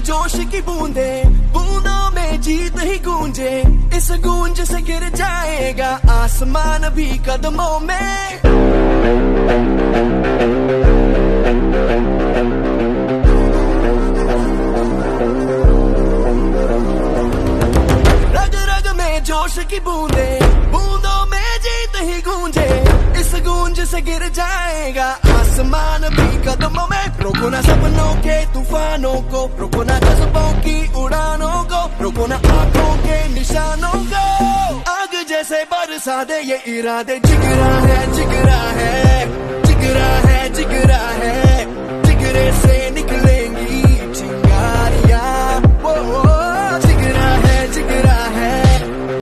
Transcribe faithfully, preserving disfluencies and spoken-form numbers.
जोश की बूंदे, बूंदों में जीत ही गूंजे, इस गूंज से गिर जाएगा आसमान भी कदमों में। रग रग में जोश की बूंदे, बूंदों में जीत ही गूंजे, इस गूंज से गिर जाएगा आसमान भी कदमों में। रोको ना सपनों के तूफानों को, रोको ना जज्बों की उड़ानों को, रोको ना आंखों के निशानों को। आग जैसे बरसा दे ये इरादे, जिगरा है जिगरा है जिगरा है जिगरा है, जिगरे से